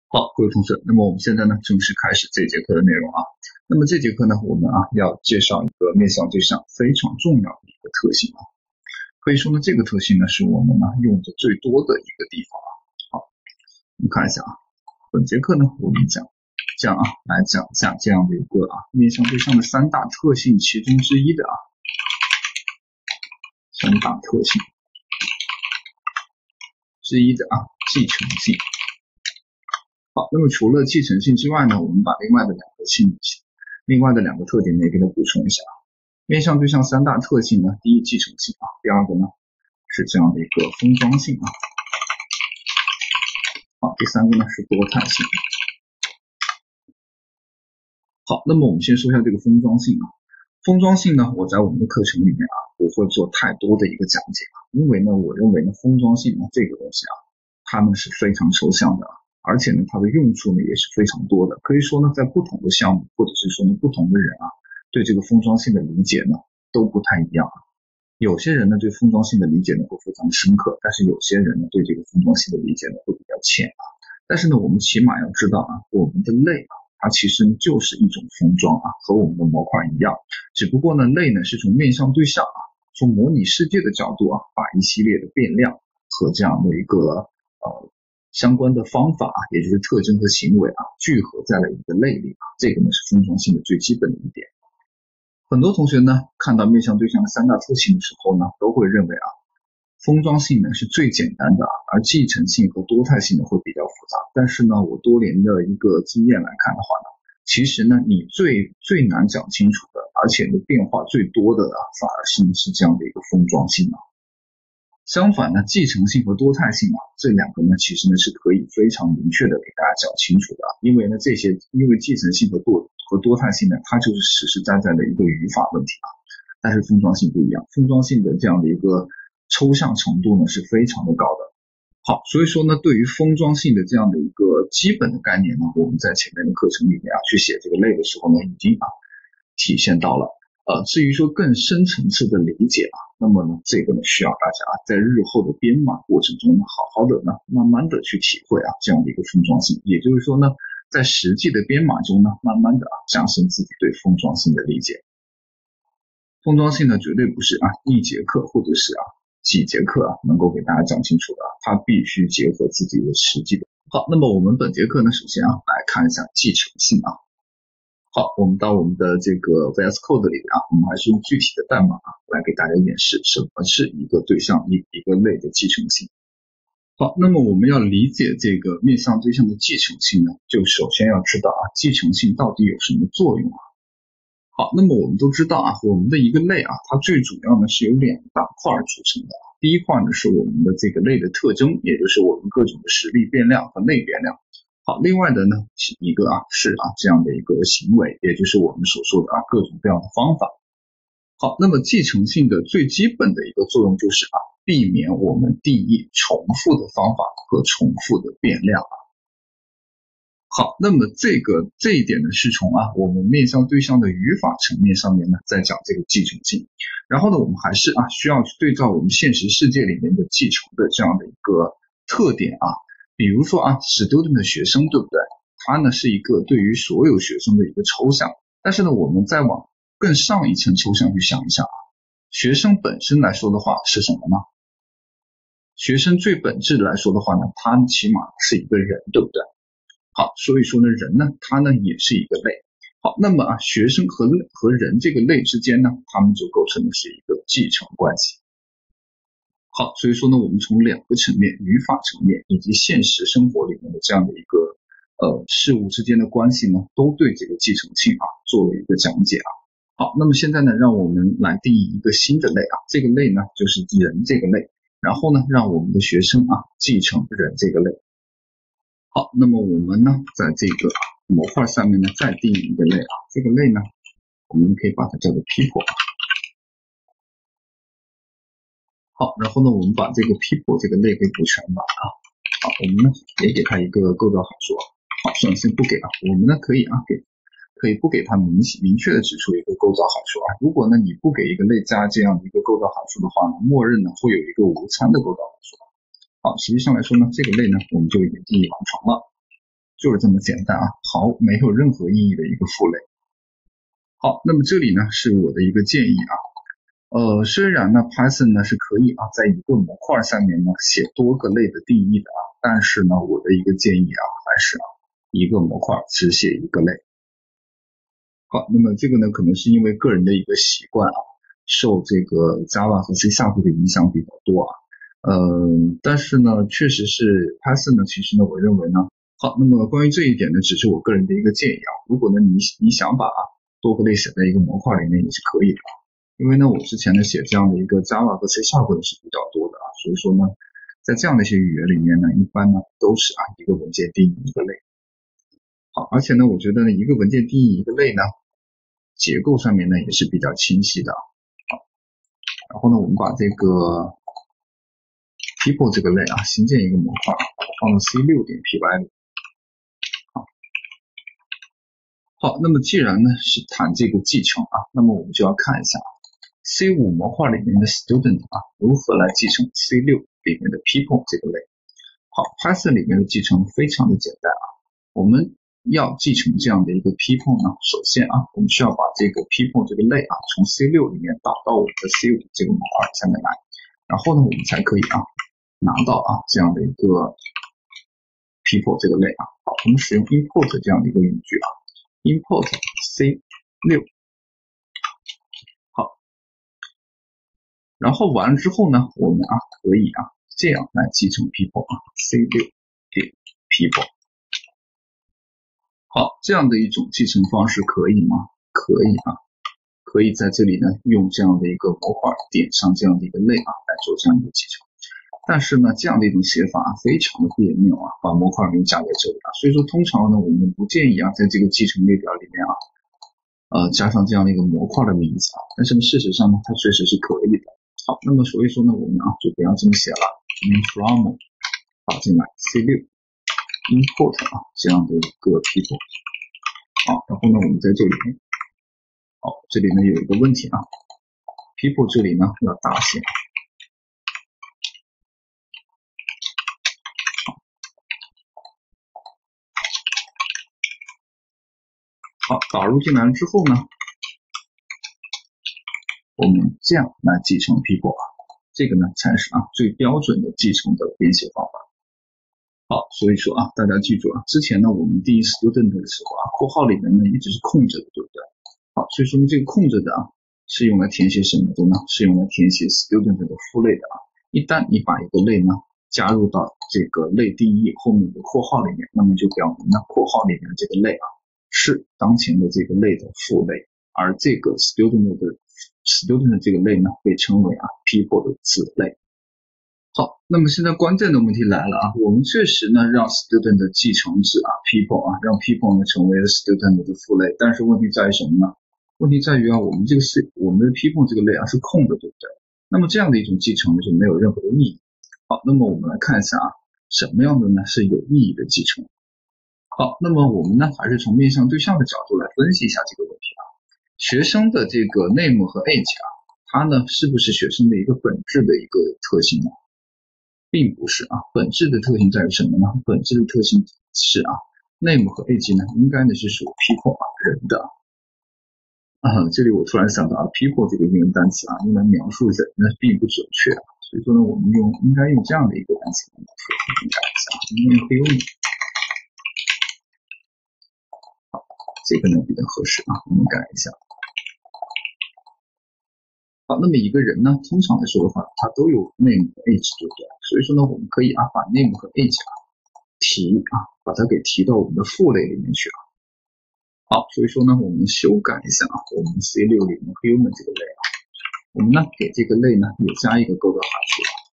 好，各位同学，那么我们现在呢正式开始这节课的内容啊。那么这节课呢，我们要介绍一个面向对象非常重要的一个特性啊。可以说呢，这个特性呢是我们用的最多的一个地方啊。好，我们看一下啊，本节课呢我们来讲一下这样的一个面向对象的三大特性其中之一的三大特性之一的继承性。好，那么除了继承性之外呢，我们把另外的两个特点呢也给它补充一下。面向对象三大特性呢，第一继承性第二个呢是这样的一个封装性第三个呢是多态性。好，那么我们先说一下这个封装性封装性呢，我在我们的课程里面不会做太多的一个讲解因为呢，我认为呢封装性这个东西它们是非常抽象的。而且呢，它的用处呢也是非常多的，可以说呢，在不同的项目或者是说呢不同的人对这个封装性的理解呢都不太一样有些人呢对封装性的理解呢会非常深刻，但是有些人呢对这个封装性的理解呢会比较浅但是呢，我们起码要知道我们的类它其实就是一种封装和我们的模块一样，只不过呢类呢是从面向对象从模拟世界的角度把一系列的变量和这样的一个相关的方法也就是特征和行为聚合在了一个类里这个呢是封装性的最基本的一点。很多同学呢看到面向对象的三大特性的时候呢，都会认为封装性呢是最简单的而继承性和多态性呢会比较复杂。但是呢，我多年的一个经验来看的话呢，其实呢你最难讲清楚的，而且呢变化最多的反而是这样的一个封装性相反呢，继承性和多态性这两个呢其实呢是可以非常明确的给大家讲清楚的因为继承性和多态性呢它就是实实在在的一个语法问题但是封装性不一样，封装性的这样的一个抽象程度呢是非常的高的。好，所以说呢，对于封装性的这样的一个基本的概念呢，我们在前面的课程里面去写这个类的时候呢，已经体现到了。至于说更深层次的理解那么呢，这个呢需要大家在日后的编码过程中好好的慢慢的去体会这样的一个封装性，也就是说呢，在实际的编码中呢，慢慢的加深自己对封装性的理解。封装性呢绝对不是一节课或者是几节课能够给大家讲清楚的它必须结合自己的实际的。好，那么我们本节课呢，首先来看一下继承性好，我们到我们的这个 VS Code 里面我们还是用具体的代码来给大家演示什么是一个对象一个类的继承性。好，那么我们要理解这个面向对象的继承性呢，就首先要知道继承性到底有什么作用好，那么我们都知道我们的一个类它最主要呢是由两大块组成的。第一块呢是我们的这个类的特征，也就是我们各种的实例变量和类变量。好，另外的呢一个是这样的一个行为，也就是我们所说的各种各样的方法。好，那么继承性的最基本的一个作用就是避免我们定义重复的方法和重复的变量好，那么这一点呢是从我们面向对象的语法层面上面呢在讲这个继承性，然后呢我们还是需要去对照我们现实世界里面的继承的这样的一个特点比如说student 的学生对不对？它呢是一个对于所有学生的一个抽象，但是呢我们再往更上一层抽象去想一下学生本身来说的话是什么呢？学生最本质来说的话呢，他起码是一个人对不对？好，所以说呢人呢他呢也是一个类。好，那么学生和人这个类之间呢，他们就构成的是一个继承关系。好，所以说呢我们从两个层面，语法层面以及现实生活里面的这样的一个事物之间的关系呢，都对这个继承性做了一个讲解好，那么现在呢让我们来定义一个新的类这个类呢就是人这个类，然后呢让我们的学生继承人这个类。好，那么我们呢在这个模块下面呢再定义一个类这个类呢我们可以把它叫做 people。 好，然后呢我们把这个 people 这个类给补全吧好，我们呢也给它一个构造函数好，算了，先不给我们呢可以不给它明确的指出一个构造函数如果呢你不给一个类加这样的一个构造函数的话呢，默认呢会有一个无参的构造函数好，实际上来说呢，这个类呢我们就已经定义完成了。 就是这么简单啊，没有任何意义的一个父类。好，那么这里呢是我的一个建议啊，虽然呢 Python 呢是可以啊在一个模块下面呢写多个类的定义的啊，但是呢我的一个建议啊还是一个模块只写一个类。好，那么这个呢可能是因为个人的一个习惯啊，受这个 Java 和 C# 的影响比较多啊。但是呢确实是 Python 呢其实呢我认为呢，好，那么关于这一点呢只是我个人的一个建议啊，如果呢你想把多个类写在一个模块里面也是可以的。因为呢我之前呢写这样的一个 Java 和 C# 的是比较多的啊，所以说呢在这样的一些语言里面呢一般呢都是一个文件定义一个类。好，而且呢我觉得呢一个文件定义一个类呢结构上面呢也是比较清晰的。好，然后呢我们把这个 people 这个类新建一个模块，把它放到 C6.py 里。好，那么既然呢是谈这个继承那么我们就要看一下C5 模块里面的 student 如何来继承 C6 里面的 people 这个类。好， Python 里面的继承非常的简单我们要继承这样的一个 people 呢，首先我们需要把这个 people 这个类从 C6 里面导到我们的 C5 这个模块下面来，然后呢我们才可以拿到这样的一个 people 这个类好，我们使用 import 这样的一个语句import C6。 好，然后完了之后呢我们可以这样来继承 people C6 点 people。 好，这样的一种继承方式可以吗？可以可以在这里呢用这样的一个模块点上这样的一个类来做这样一个继承。但是呢这样的一种写法非常的别扭把模块名加在这里所以说通常呢我们不建议在这个继承列表里面加上这样的一个模块的名字但是呢事实上呢它确实是可以的。好，那么所以说呢我们就不要这么写了，我们 from 打进来 C6 import 这样的一个 people。 好，然后呢我们在这里这里呢有一个问题people 这里呢要大写。好，导入进来之后呢我们这样来继承 people 这个呢才是最标准的继承的编写方法。好，所以说大家记住之前呢我们定义 student 的时候括号里面呢一直是空着的，对不对？好，所以说呢这个空着的是用来填写什么的呢？是用来填写 student 的父类的一旦你把一个类呢加入到这个类定义后面的括号里面，那么就表明呢括号里面这个类是当前的这个类的父类，而这个 student 的这个类呢被称为people 的子类。好，那么现在关键的问题来了我们确实呢让 student 继承至people让 people 呢成为了 student 的父类，但是问题在于什么呢？问题在于我们的 people 这个类是空的，对不对？那么这样的一种继承呢就没有任何的意义。好，那么我们来看一下什么样的呢是有意义的继承。好，那么我们呢还是从面向对象的角度来分析一下这个问题学生的这个 name 和 age 它呢是不是学生的一个本质的一个特性呢？并不是本质的特性在于什么呢？本质的特性是name 和 age 呢应该呢是属于 people 人的这里我突然想到people 这个英文单词用来描述人呢并不准确所以说呢我们应该用这样的一个单词来描述，我们改一下，我们用 human。 好，这个呢比较合适我们改一下。好，那么一个人呢通常来说的话他都有 name 和 age， 对不对？所以说呢我们可以把 name 和 age 把它给提到我们的父类里面去好，所以说呢我们修改一下我们 C6 里面 human 这个类我们呢给这个类呢也加一个构造函数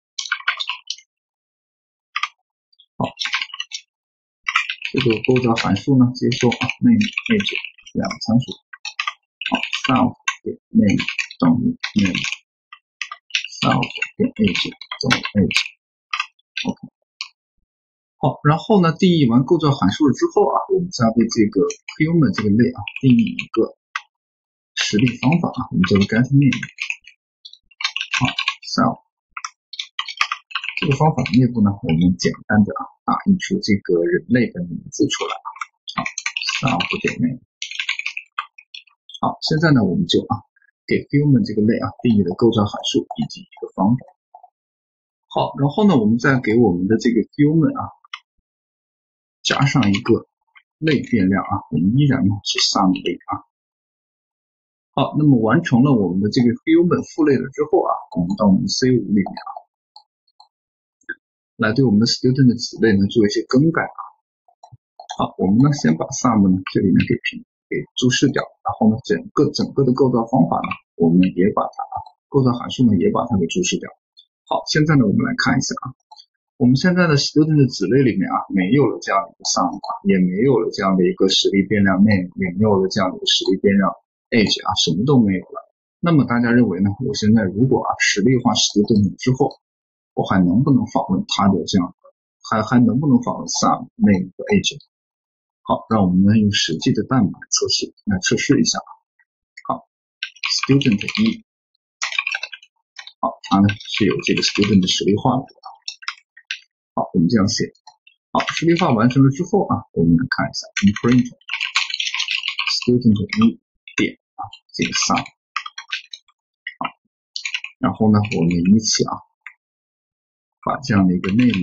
好，这个构造函数呢接收name age 两个参数好 self 点 name 等于 name self 点 age 等于 age OK。 好，然后呢定义完构造函数了之后我们再为这个 human 这个类定义一个实例方法我们叫做 get name 好 self 这个方法内部呢，我们简单的打印出这个人类的名字出来。好，sub 点 name。好，现在呢，我们就给 human 这个类定义了构造函数以及一个方法。好，然后呢，我们再给我们的这个 human 加上一个类变量我们依然是 sum 类好，那么完成了我们的这个 human 父类了之后我们到我们的 C5 里面来对我们的 student 的子类呢做一些更改好，我们呢先把 sum 呢这里面给注释掉，然后呢整个的构造方法呢，我们也把它构造函数呢也把它给注释掉。好，现在呢我们来看一下我们现在的 student 的子类里面没有了这样的一个 sum 也没有了这样的一个实例变量 name， 也没有了这样的一个实例变量 age 什么都没有了。那么大家认为呢？我现在如果实例化 student 之后，我还能不能访问它的这样的，还能不能访问 sum name 和 age？ 好，让我们呢用实际的代码来测试一下。好 ，student 1，好，它呢是有这个 student 的实例化的。好，我们这样写。好，实例化完成了之后我们来看一下 print student 1点这个 sum。好，然后呢，我们依次把这样的一个 name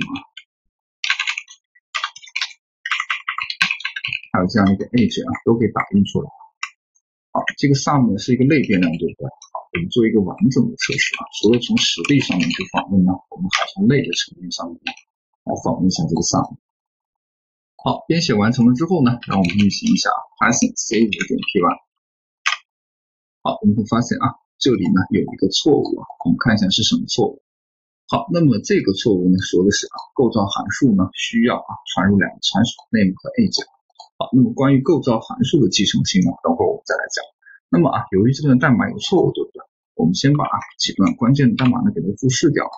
还有这样的一个 age 都给打印出来。好，这个 sum 呢是一个类变量，对不对？好，我们做一个完整的测试除了从实例上面去访问呢，我们还从类的层面上面来访问一下这个 sum。好，编写完成了之后呢，让我们运行一下 Python C5 点 Py。好，我们会发现这里呢有一个错误我们看一下是什么错误。好，那么这个错误呢说的是构造函数呢需要传入两个参数 name 和 age。好，那么关于构造函数的继承性呢，等会儿我们再来讲。那么由于这段代码有错误，对不对？我们先把几段关键的代码呢给它注释掉。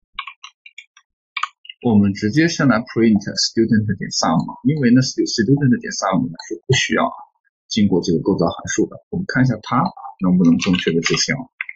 我们直接先来 print student 点 sum， 因为呢 student 点 sum 呢是不需要经过这个构造函数的。我们看一下它能不能正确的执行。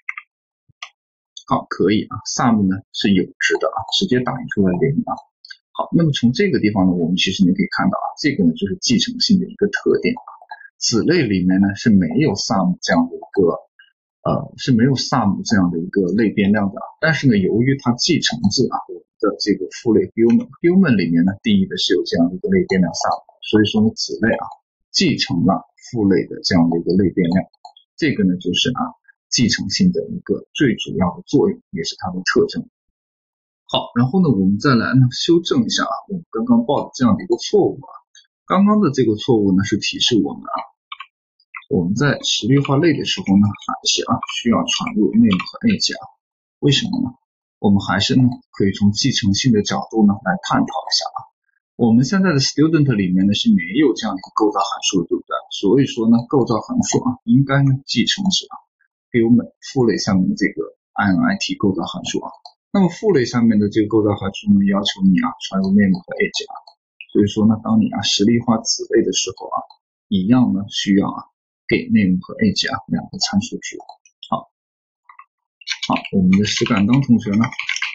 好，可以sum 呢是有值的直接打印出来0好，那么从这个地方呢，我们其实你可以看到这个呢就是继承性的一个特点子类里面呢是没有 sum 这样的一个是没有 sum 这样的一个类变量的，但是呢由于它继承自我们的这个父类 human 里面呢定义的是有这样的一个类变量 sum， 所以说呢子类继承了父类的这样的一个类变量，这个呢就是继承性的一个最主要的作用，也是它的特征。好，然后呢我们再来呢修正一下我们刚刚报的这样的一个错误刚刚的这个错误呢是提示我们我们在实例化类的时候呢还是需要传入 name 和 age为什么呢？我们还是呢可以从继承性的角度呢来探讨一下我们现在的 student 里面呢是没有这样一个构造函数的，对不对？所以说呢构造函数应该呢继承是human 父类下面的这个 init 构造函数那么父类下面的这个构造函数呢要求你传入 name 和 age所以说呢当你实例化子类的时候一样呢需要给 name 和 age 两个参数值。好，我们的石敢当同学呢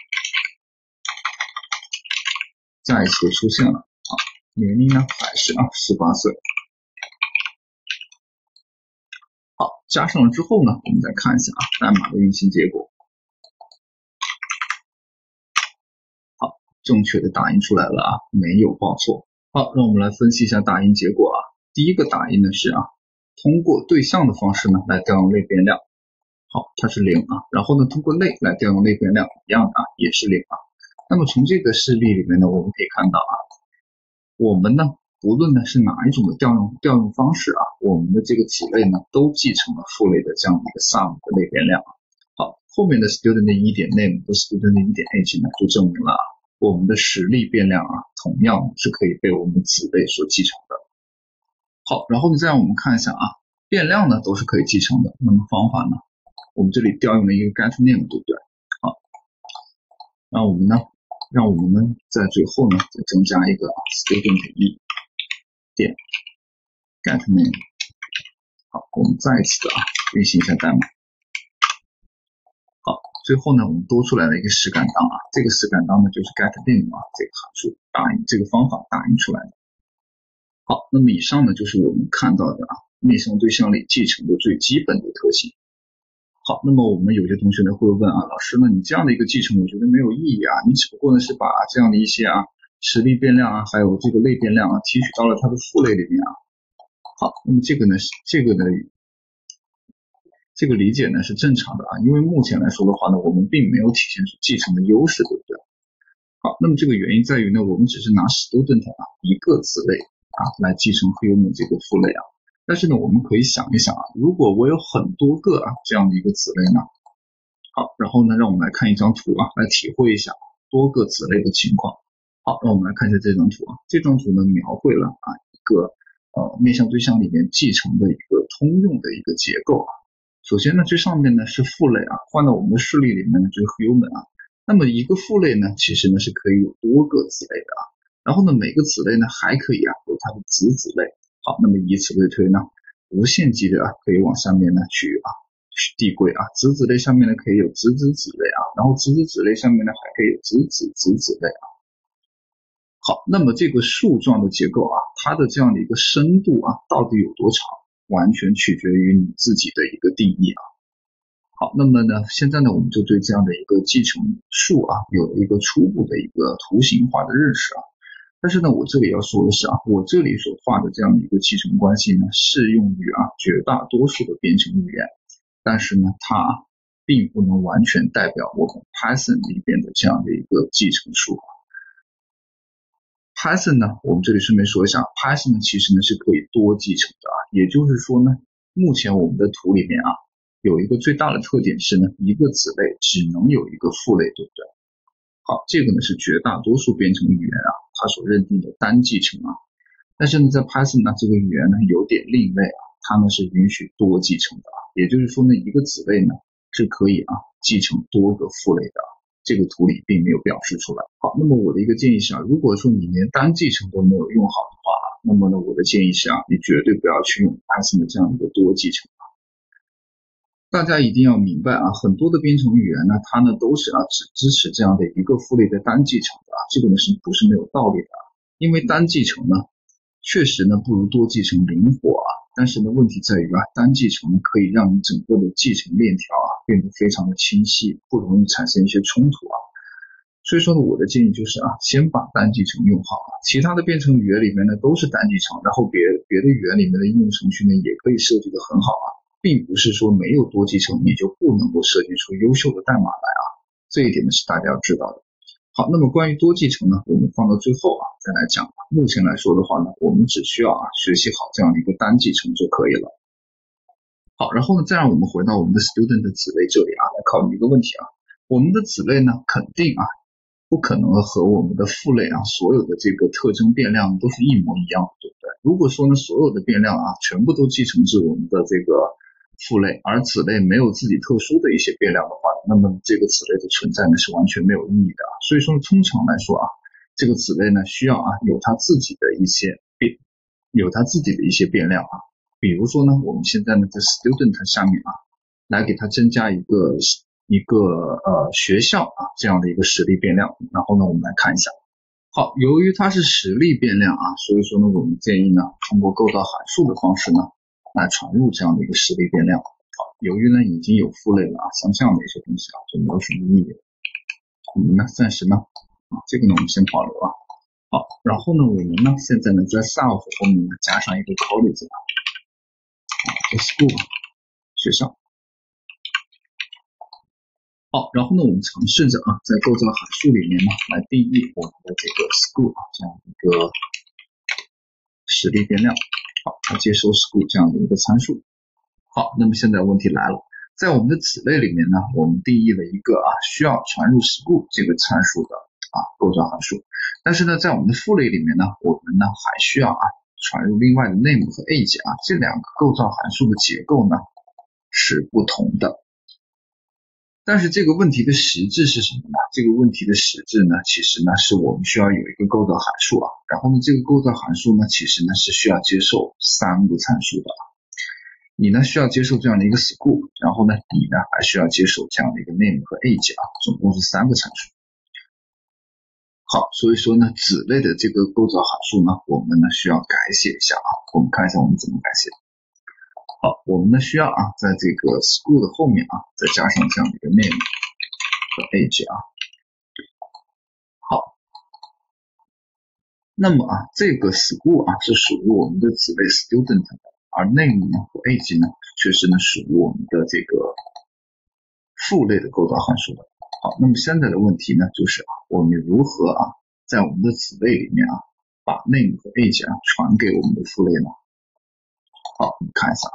再一次出现了年龄呢还是18岁。好，加上了之后呢，我们再看一下代码的运行结果。好，正确的打印出来了没有报错。好，让我们来分析一下打印结果第一个打印呢是通过对象的方式呢来调用类变量。好，它是0然后呢通过类来调用类变量一样的也是0那么从这个示例里面呢，我们可以看到我们呢无论呢是哪一种的调用方式我们的这个子类呢都继承了父类的这样的一个 sum 的类变量好，后面的 student 1点 name 和 student 1点 age 呢就证明了我们的实例变量同样是可以被我们子类所继承的。好，然后呢再让我们看一下变量呢都是可以继承的，那么方法呢我们这里调用了一个 get name， 对不对？好，让我们呢在最后呢再增加一个student 1点 get name。好，我们再一次运行一下代码。好， 最后呢我们多出来了一个实感当啊，这个实感当呢就是 getName 啊这个函数这个方法打印出来的。好，那么以上呢就是我们看到的面向对象里继承的最基本的特性。好，那么我们有些同学呢会问老师呢你这样的一个继承我觉得没有意义你只不过呢是把这样的一些实例变量还有这个类变量提取到了它的父类里面好，那么这个理解呢是正常的因为目前来说的话呢我们并没有体现出继承的优势，对不对？好，那么这个原因在于呢我们只是拿 student 一个子类来继承 human 这个父类但是呢我们可以想一想如果我有很多个这样的一个子类呢，好，然后呢让我们来看一张图来体会一下多个子类的情况。好，让我们来看一下这张图这张图呢描绘了一个面向对象里面继承的一个通用的一个结构首先呢最上面呢是父类换到我们的示例里面呢就是 human 那么一个父类呢其实呢是可以有多个子类的然后呢每个子类呢还可以有它的子子类。好，那么以此类推呢无限级的可以往下面呢去递归子子类上面呢可以有子子子类然后子子子类上面呢还可以有子子子子类好，那么这个树状的结构它的这样的一个深度到底有多长，完全取决于你自己的一个定义好，那么呢现在呢我们就对这样的一个继承树有了一个初步的一个图形化的认识但是呢我这里要说的是我这里所画的这样的一个继承关系呢适用于绝大多数的编程语言，但是呢它并不能完全代表我们 Python 里边的这样的一个继承树。Python 呢我们这里顺便说一下 Python 呢其实呢是可以多继承的也就是说呢目前我们的图里面有一个最大的特点是呢一个子类只能有一个父类，对不对？好，这个呢是绝大多数编程语言它所认定的单继承但是呢在 Python 呢这个语言呢有点另类它呢是允许多继承的也就是说呢一个子类呢是可以继承多个父类的这个图里并没有表示出来。好，那么我的一个建议是如果说你连单继承都没有用好的话那么呢我的建议是你绝对不要去用 Python 的这样一个多继承大家一定要明白很多的编程语言呢它呢都是只支持这样的一个父类的单继承的这个呢是不是没有道理的因为单继承呢确实呢不如多继承灵活但是呢问题在于单继承可以让你整个的继承链条变得非常的清晰，不容易产生一些冲突所以说呢我的建议就是先把单继承用好其他的编程语言里面呢都是单继承，然后别的语言里面的应用程序呢也可以设计得很好并不是说没有多继承你就不能够设计出优秀的代码来这一点呢是大家要知道的。好，那么关于多继承呢我们放到最后再来讲目前来说的话呢我们只需要学习好这样的一个单继承就可以了。好，然后呢再让我们回到我们的 student 子类这里来考虑一个问题我们的子类呢肯定不可能和我们的父类所有的这个特征变量都是一模一样的，对不对？如果说呢所有的变量全部都继承至我们的这个父类，而子类没有自己特殊的一些变量的话，那么这个子类的存在呢是完全没有意义的所以说通常来说这个子类呢需要有它自己的一些变量比如说呢我们现在呢在 student 下面来给它增加一个学校这样的一个实例变量，然后呢我们来看一下。好，由于它是实例变量所以说呢我们建议呢通过构造函数的方式呢来传入这样的一个实例变量。好，由于呢已经有父类了像这样的一些东西就没有什么意义了，我们呢暂时呢这个呢我们先保留好，然后呢我们呢现在呢在 self 后面呢加上一个 college school 学校。好，然后呢我们尝试着在构造函数里面呢来定义我们的这个 school 这样一个实例变量。好，它接收 school 这样的一个参数。好，那么现在问题来了，在我们的子类里面呢我们定义了一个需要传入 school 这个参数的构造函数，但是呢在我们的父类里面呢我们呢还需要传入另外的 name 和 age 这两个构造函数的结构呢是不同的。但是这个问题的实质是什么呢？这个问题的实质呢其实呢是我们需要有一个构造函数然后呢这个构造函数呢其实呢是需要接受3个参数的你呢需要接受这样的一个 scoop， 然后呢你呢还需要接受这样的一个 name 和 age 啊，总共是3个参数。好，所以说呢子类的这个构造函数呢，我们呢需要改写一下啊，我们看一下我们怎么改写。好，我们呢需要啊在这个 school 的后面啊再加上这样的一个 name 和 age 啊。好，那么啊这个 school 啊是属于我们的子类 student 的，而 name 呢和 age 呢确实呢属于我们的这个父类的构造函数的。好，那么现在的问题呢就是我们如何啊在我们的子类里面啊把 name 和 age 啊传给我们的父类呢？好，我们看一下啊，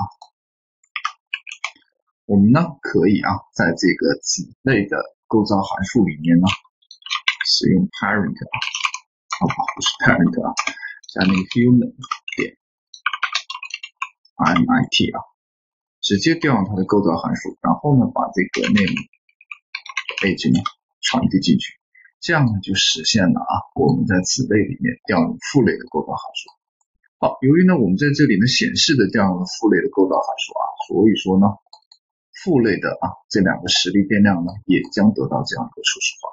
我们呢可以啊在这个子类的构造函数里面呢使用 parent 啊，不是 parent 啊，加那个 human 点 RMIT 啊，直接调用它的构造函数，然后呢把这个 name age 呢传递进去，这样呢就实现了啊我们在子类里面调用父类的构造函数。好，由于呢我们在这里呢显示的调用了父类的构造函数啊，所以说呢父类的啊这2个实例变量呢也将得到这样一个初始化。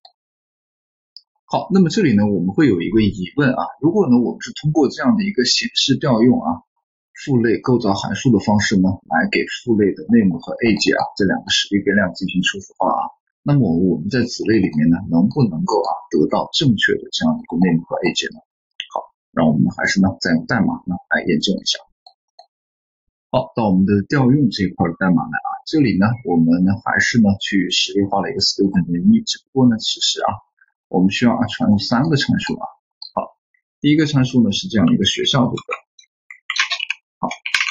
好，那么这里呢我们会有一个疑问啊，如果呢我们是通过这样的一个显示调用啊父类构造函数的方式呢来给父类的 name 和 age 啊这2个实例变量进行初始化啊，那么我们在子类里面呢能不能够啊得到正确的这样一个 name 和 age 呢？好，让我们还是呢再用代码呢来验证一下。好，到我们的调用这一块的代码来啊，这里呢我们呢还是呢去实例化了一个 student 的意，只不过呢其实啊我们需要啊传入3个参数啊。好，第一个参数呢是这样的一个学校，对不对？好，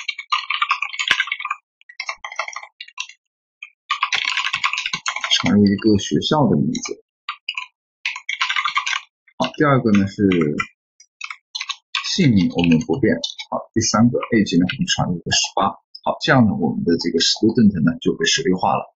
传入一个学校的名字。好，第二个呢是姓名，我们不变。好，第3个 age 呢我们传入一个18。好，这样呢我们的这个 student 呢就被实例化了。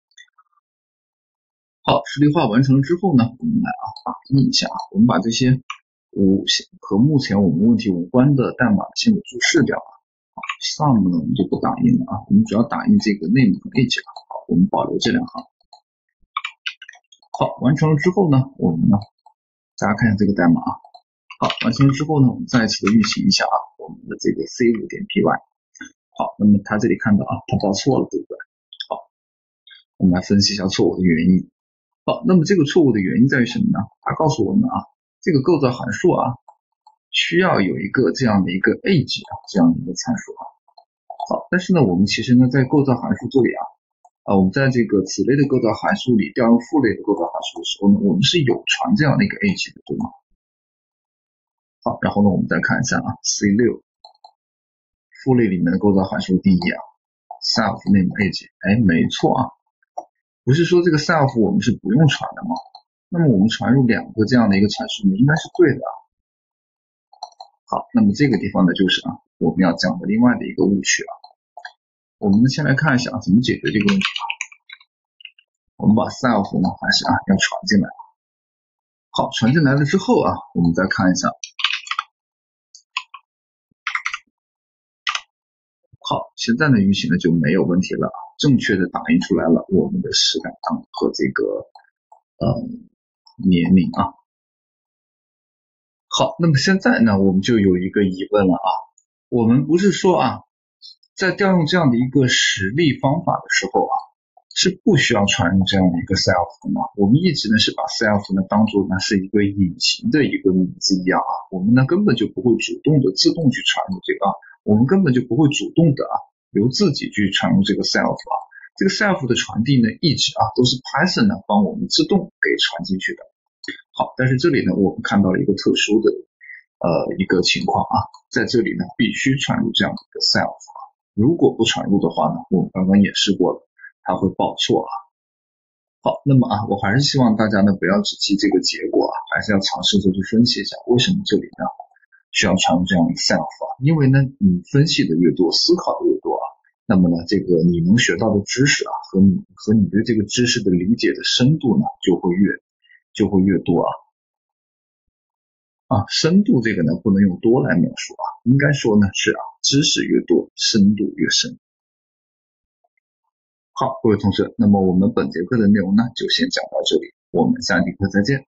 好，实例化完成了之后呢，我们来打印一下啊，我们把这些和目前我们问题无关的代码先给注释掉啊。好 ，sum 呢我们就不打印了啊，我们主要打印这个 name 和 age 啊。好，我们保留这2行。好，完成了之后呢，我们呢大家看一下这个代码啊。好，完成了之后呢，我们再次的运行一下啊，我们的这个 c5.py。好，那么它这里看到啊，它报错了，对不对？好，我们来分析一下错误的原因。好，那么这个错误的原因在于什么呢？它告诉我们啊，这个构造函数啊，需要有一个这样的一个 age 啊，这样的一个参数啊。好，但是呢，我们其实呢，在构造函数这里我们在这个子类的构造函数里调用父类的构造函数的时候呢，我们是有传这样的一个 age 的，对吗？好，然后呢，我们再看一下啊 ，C6 父类里面的构造函数定义啊 ，self name age， 哎，没错啊，不是说这个 self 我们是不用传的吗？那么我们传入2个这样的一个参数呢，应该是对的啊。好，那么这个地方呢，就是啊，我们要讲的另外的一个误区啊。我们先来看一下怎么解决这个问题啊。我们把 self 呢，还是要传进来。好，传进来了之后啊，我们再看一下。好，现在呢运行的就没有问题了，正确的打印出来了我们的实感档和这个年龄啊。好，那么现在呢我们就有一个疑问了啊，我们不是说啊在调用这样的一个实例方法的时候啊是不需要传入这样的一个 self 的吗？我们一直呢是把 self 呢当做呢是一个隐形的一个名字一样啊，我们呢根本就不会主动的自动去传入这个我们根本就不会主动的由自己去传入这个 self 这个 self 的传递呢一直都是 Python 呢帮我们自动给传进去的。好，但是这里呢我们看到了一个特殊的一个情况在这里呢必须传入这样的一个 self 如果不传入的话呢，我们刚刚演示过了，它会报错好，那么我还是希望大家呢不要只记这个结果还是要尝试着去分析一下为什么这里呢需要传入这样的 self 因为呢你分析的越多，思考的越多那么呢这个你能学到的知识和你对这个知识的理解的深度呢就会越多深度这个呢不能用多来描述应该说呢是知识越多深度越深。 好，各位同学，那么我们本节课的内容呢就先讲到这里，我们下节课再见。